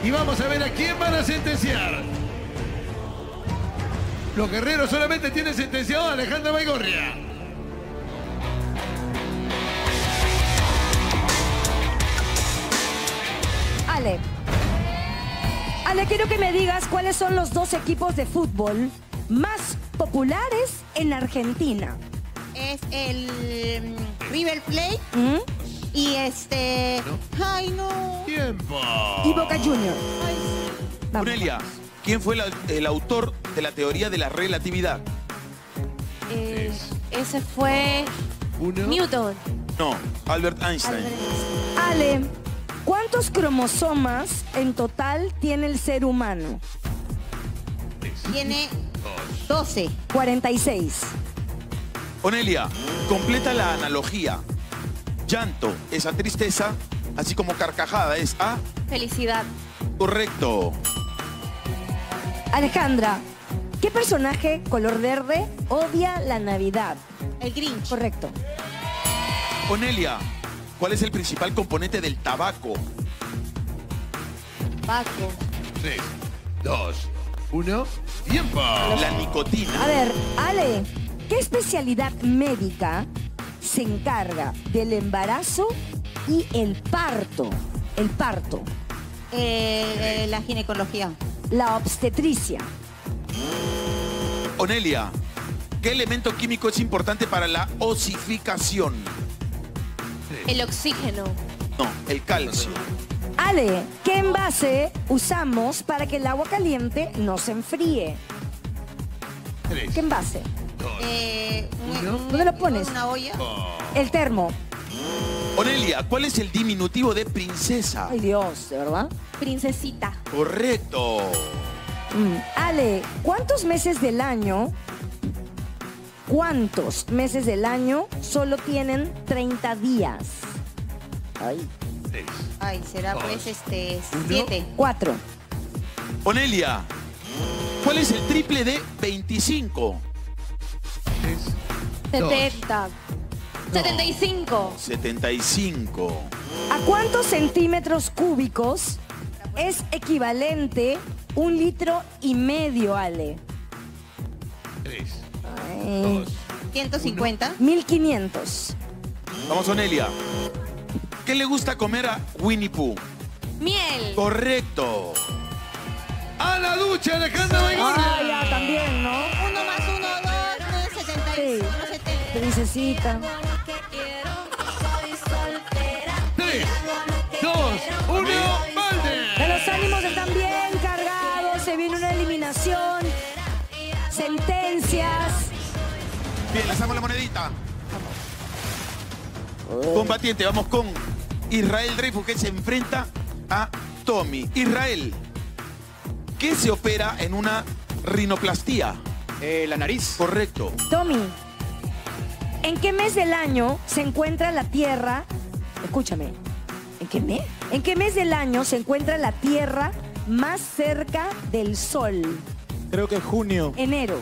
Y vamos a ver a quién van a sentenciar. Los guerreros solamente tienen sentenciado a Alejandra Baigorria. Ale, quiero que me digas cuáles son los dos equipos de fútbol más populares en Argentina. Es el River Plate y ¿No? Ay, no. ¡Tiempo! Y Boca Juniors. Vamos. Aurelia, ¿quién fue el autor de la teoría de la relatividad? Ese fue Uno. Newton. No, Albert Einstein. Ale, ¿cuántos cromosomas en total tiene el ser humano? Tiene 12. 46. Onelia, completa la analogía. Llanto es a tristeza, así como carcajada es a... Felicidad. Correcto. Alejandra, ¿qué personaje color verde odia la Navidad? El Grinch. Correcto. Onelia, ¿cuál es el principal componente del tabaco? Paco. 3, 2, 1. ¡Tiempo! La A nicotina. ver, Ale, ¿qué especialidad médica se encarga del embarazo y el parto? El parto. La ginecología. La obstetricia. Onelia, ¿qué elemento químico es importante para la osificación? El oxígeno. No, el calcio. Ale, ¿qué envase usamos para que el agua caliente no se enfríe? 3, ¿Qué envase? 2, ¿Dónde lo pones? Una olla. El termo. Onelia, ¿cuál es el diminutivo de princesa? Ay, Dios, ¿de verdad? Princesita. Correcto. Ale, ¿cuántos meses del año solo tienen 30 días? Ay. 3. Ay, será Dos, pues 1. 7. 4. Onelia, ¿cuál es el triple de 25? 70. 75. 75. ¿A cuántos centímetros cúbicos es equivalente 1,5 litros, Ale? 3, Ay, 2. 150. 1,500. Vamos, Onelia. ¿Qué le gusta comer a Winnie Pooh? Miel. Correcto. ¡A la ducha, Alejandra Baigorria! Ah, ya, también, ¿no? 1 más 1, 2, 70. Sí. 70. Princesita. 3, 2, 1. ¡Valde! Los ánimos están bien cargados, se viene una eliminación, sentencias. Bien, lanzamos la monedita. Combatiente, vamos con Israel Dreyfus, que se enfrenta a Tommy. Israel, ¿qué se opera en una rinoplastía? La nariz. Correcto. Tommy, ¿en qué mes del año se encuentra la Tierra? Escúchame, ¿en qué mes? ¿En qué mes del año se encuentra la Tierra más cerca del Sol? Creo que es junio. Enero.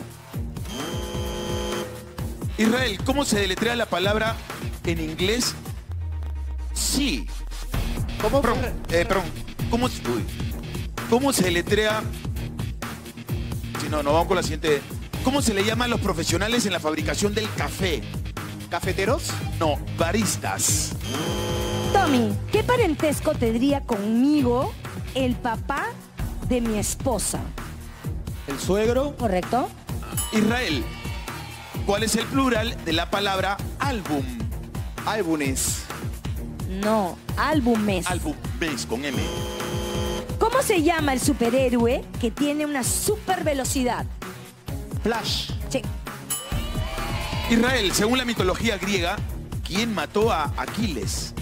Israel, ¿cómo se deletrea la palabra en inglés? Sí. ¿Cómo? Perdón. ¿Cómo se deletrea? Si no, nos vamos con la siguiente. ¿Cómo se le llama a los profesionales en la fabricación del café? ¿Cafeteros? No, baristas. Tommy, ¿qué parentesco tendría conmigo el papá de mi esposa? ¿El suegro? ¿Correcto? Israel, ¿cuál es el plural de la palabra álbum? Álbumes. No, álbumes. Álbum, ¿ves? Con M. ¿Cómo se llama el superhéroe que tiene una super velocidad? Flash. Sí. Israel, según la mitología griega, ¿quién mató a Aquiles?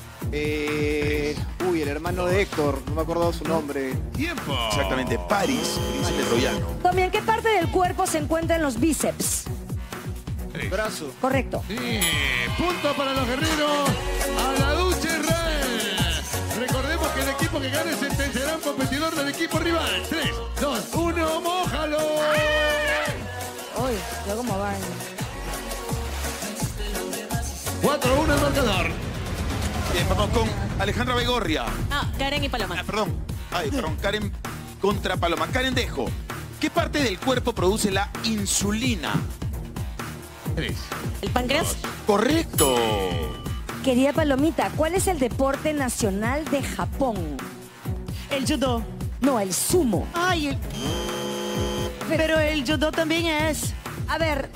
Uy, el hermano de Héctor. No me acuerdo su nombre. ¡Tiempo! Exactamente, Paris, príncipe troyano. Tommy, ¿en qué parte del cuerpo se encuentran los bíceps? Brazo. Correcto. Sí, punto para los guerreros. A la ducha, Israel. Recordemos que el equipo que gane sentenciará a un competidor del equipo rival. 3, 2, 1, mójalo. Uy, yo cómo van. 4-1 el marcador. Bien, vamos con Alejandra Baigorria. No, Karen y Paloma. Perdón. Ay, perdón, Karen contra Paloma. Karen Dejo, ¿qué parte del cuerpo produce la insulina? 3. ¿El páncreas? Correcto. Querida Palomita, ¿cuál es el deporte nacional de Japón? El judo. No, el sumo. Ay, pero el judo también es. A ver,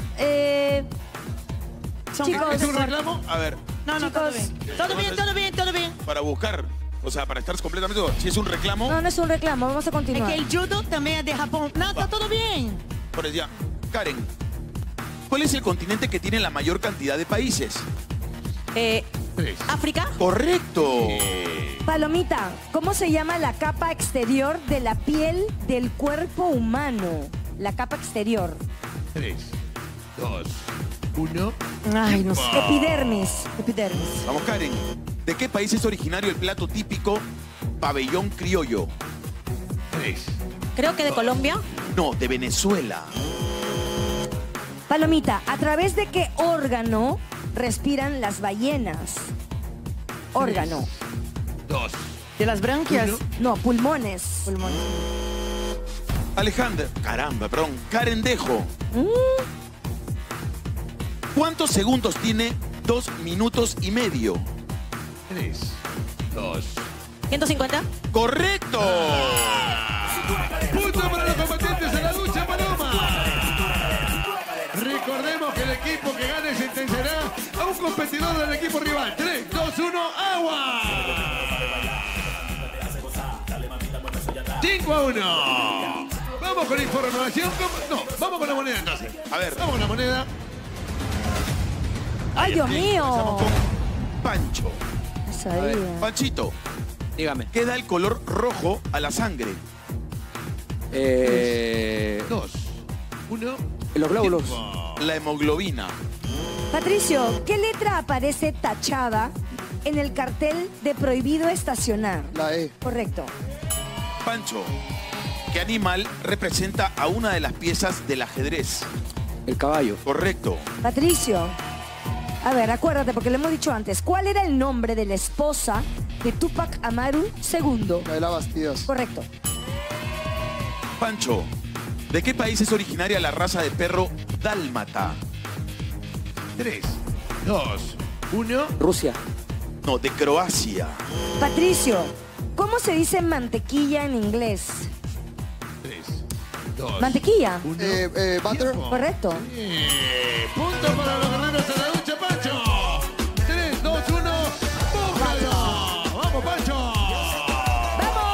Son Chicos, ¿Es un reclamo? A ver, No, no, todo bien. Todo bien, todo bien, todo bien. para buscar, o sea, para estar completamente... Si es un reclamo, no es un reclamo, vamos a Es continuar. que el judo también es de Japón. No, está todo bien. por allá. Karen, ¿cuál es el continente que tiene la mayor cantidad de países? 3. ¿África? Correcto. Palomita, ¿cómo se llama la capa exterior de la piel del cuerpo humano? La capa exterior. 3, 2, 1. Ay, no sé. Epidermis. Epidermis. Vamos, Karen. ¿De qué país es originario el plato típico pabellón criollo? 3. Creo que de Colombia. No, de Venezuela. Palomita, ¿a través de qué órgano respiran las ballenas? Órgano. 2. De las branquias. No, pulmones. Pulmones. Alejandra, perdón, Karen Dejo. ¿Cuántos segundos tiene 2 minutos y medio? 3, 2. 150. ¡Correcto! Punto para los combatientes en la ducha, Paloma. Recordemos que el equipo que gane sentenciará a un competidor del equipo rival. 3, 2, 1, agua. 5-1. Vamos con información. No, vamos con la moneda entonces. A ver. Vamos con la moneda. ¡Ay, Dios Bien, mío! comenzamos con Pancho. No sabía. Panchito, Dígame. ¿qué da el color rojo a la sangre? 2, 1. Los glóbulos. La hemoglobina. Patricio, ¿qué letra aparece tachada en el cartel de prohibido estacionar? La E. Correcto. Pancho, ¿qué animal representa a una de las piezas del ajedrez? El caballo. Correcto. Patricio, a ver, acuérdate, porque lo hemos dicho antes. ¿Cuál era el nombre de la esposa de Tupac Amaru II? La de las Bastidas. Correcto. Pancho, ¿de qué país es originaria la raza de perro dálmata? 3, 2, 1. Rusia. No, de Croacia. Patricio, ¿cómo se dice mantequilla en inglés? 3, 2, Mantequilla. 1. Butter. Correcto. Punto para los guerreros en la ducha, Pancho. 3, 2, 1. ¡Búscalo! ¡Vamos, Pancho! ¡Vamos!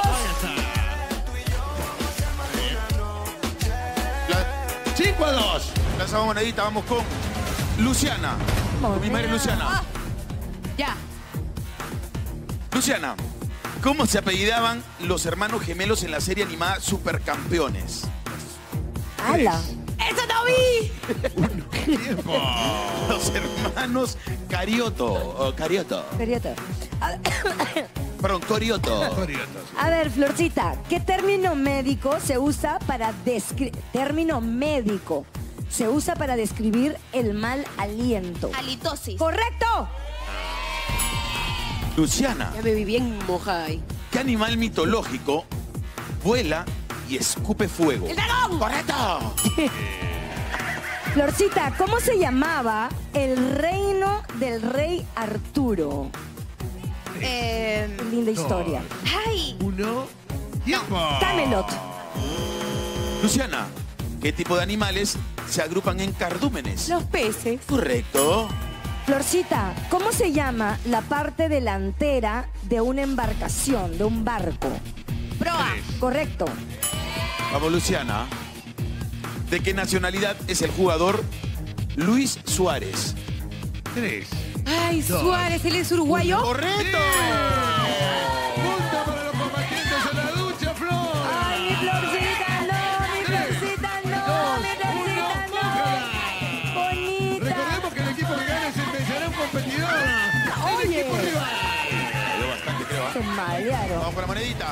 La- 5-2. Lanzamos monedita, vamos con Luciana. Con mi madre Luciana. Ya. Luciana, ¿cómo se apellidaban los hermanos gemelos en la serie animada Supercampeones? ¡Hala! ¡Eso no vi! Tiempo. Los hermanos Carioto. O Carioto. Periodo. Perdón, Corioto. Coriotos. A ver, Florcita, ¿qué término médico se usa para describir el mal aliento? Halitosis. ¡Correcto! Luciana, Ya me vi bien mojada ahí. ¿qué animal mitológico vuela y escupe fuego? ¡El dragón! ¡Correcto! Florcita, ¿cómo se llamaba el reino del rey Arturo? Qué linda historia. ¡Ay! 1. Tiempo. Camelot. Luciana, ¿qué tipo de animales se agrupan en cardúmenes? Los peces. Correcto. Florcita, ¿cómo se llama la parte delantera de una embarcación, de un barco? Proa. Correcto. Vamos, Luciana. ¿De qué nacionalidad es el jugador Luis Suárez? 3. ¡Ay, Dos. Suárez! ¿Él es uruguayo? ¡Correcto! Punto para los combatientes en la ducha, Flor. ¡Ay, mi Florcita, no! ¡Mi Florcita, no! ¡Mi Florcita, no! ¡Bonita! Recordemos que el equipo que gane sentenciará a un competidor. El Oye. equipo rival. Ayudó bastante, creo. ¿Ah? Se malearon. Vamos con la monedita.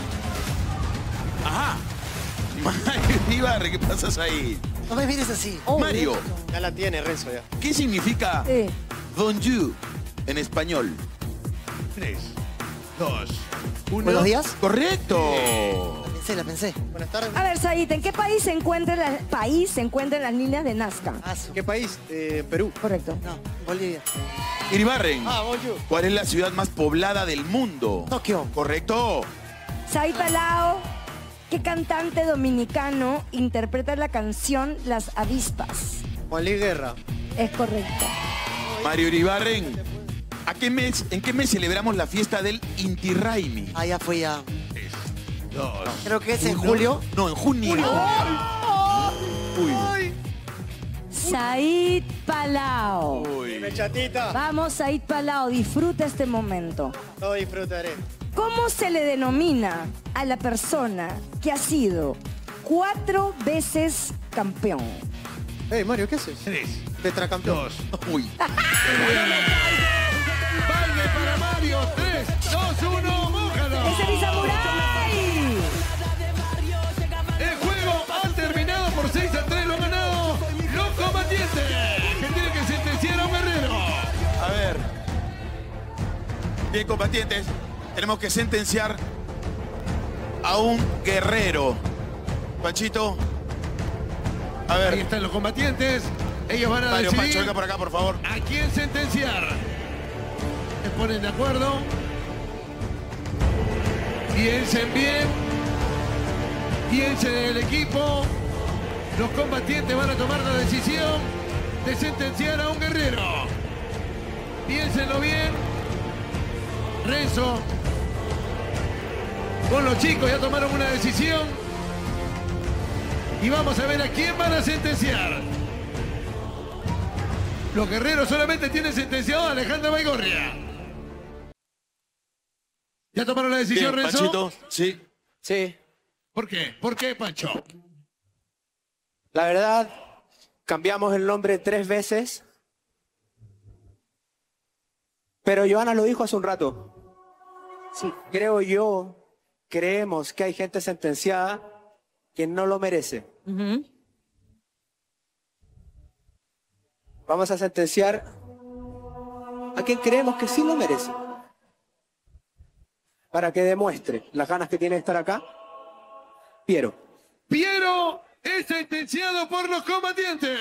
Ajá. Mario Ibarre, ¿qué pasas ahí? No me mires así. Oh, Mario, Ya la tiene Renzo ya. ¿qué significa Sí. Don You en español? 3, 2, Uno. Buenos días. Correcto. La pensé. Buenas tardes. A ver, Said, ¿en qué país se encuentran las líneas de Nazca? ¿Qué país? Perú. Correcto. No, Bolivia. Iribarren. bonjour. ¿Cuál es la ciudad más poblada del mundo? Tokio. Correcto. Said Palao, ¿qué cantante dominicano interpreta la canción Las Avispas? Juan Luis Guerra. Es correcto. Mario Iribarren. ¿En qué mes celebramos la fiesta del Inti Raymi? Ya fui ya. Dos. Creo que es en julio. No, en junio. Uy. Said Palao. Uy. Chatita. Vamos, Said Palao, disfruta este momento. Lo disfrutaré. ¿Cómo se le denomina a la persona que ha sido 4 veces campeón? Mario, ¿qué haces? 3, Tetracampeón. 2. Uy. Baile para Mario. 3, 2, 1, mójalo. ¡Es el Samurai! El juego ha terminado por 6-3. Lo han ganado los combatientes, que tienen que sentenciar a un guerrero. A ver. Bien, combatientes. Tenemos que sentenciar a un guerrero. Panchito. A Ahí ver. están los combatientes. Ellos van a Mario, Pancho, decidir venga por acá, por favor. a quién sentenciar. Se ponen de acuerdo. Piensen bien. Piensen en el equipo. Los combatientes van a tomar la decisión de sentenciar a un guerrero. Piénsenlo bien. Renzo. Con los chicos ya tomaron una decisión. Y vamos a ver a quién van a sentenciar. Los guerreros solamente tienen sentenciado a Alejandra Baigorria. ¿Ya tomaron la decisión, Bien, Renzo? Panchito. Sí. Sí. ¿Por qué? ¿Por qué, Pancho? La verdad, cambiamos el nombre 3 veces. Pero Johanna lo dijo hace un rato. Sí, creemos que hay gente sentenciada que no lo merece. Vamos a sentenciar a quien creemos que sí lo merece. Para que demuestre las ganas que tiene de estar acá. Piero. Piero es sentenciado por los combatientes.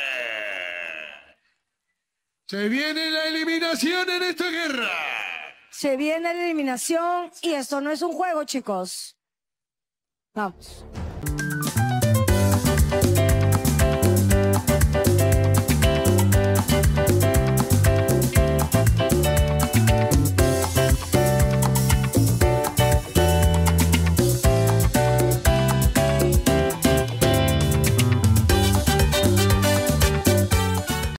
Se viene la eliminación en esta guerra. Se viene la eliminación y esto no es un juego, chicos. Vamos.